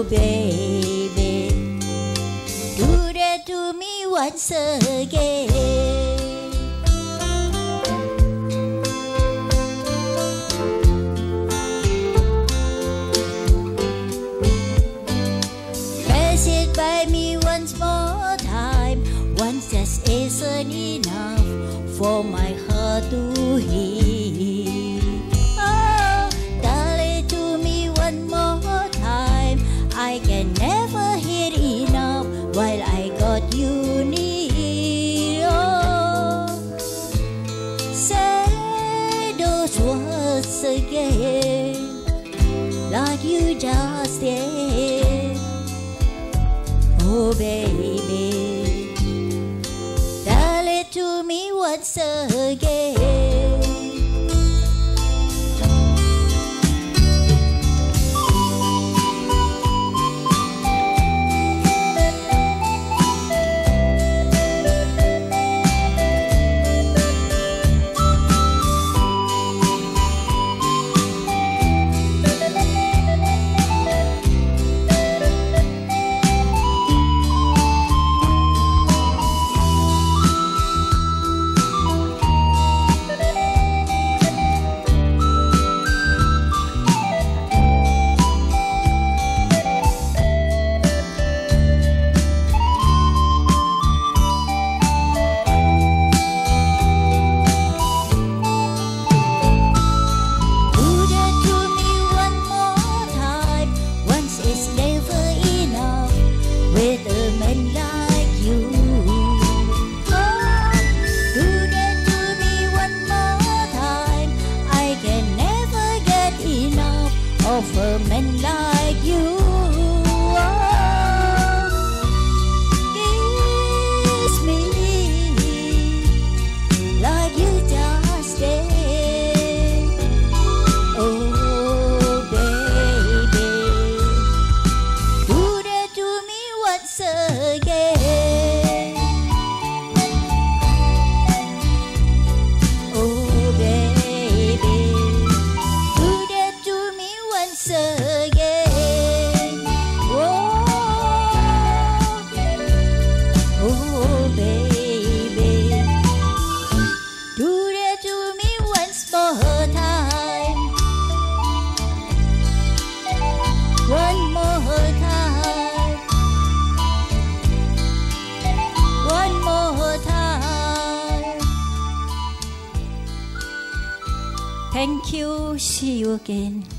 baby, do that to me once again. Pass it by me once more time. Once just isn't enough for my heart to heal. Oh, tell it to me one more time. I can never hear enough while I got you near. Oh, say those words again, like you just did. Oh baby, tell it to me once again. Of a man like you, oh, kiss me like you just did. Oh baby, do that to me once again. Oh baby, again. Oh, baby, do that to me once more time. One more time. One more time. Thank you. See you again.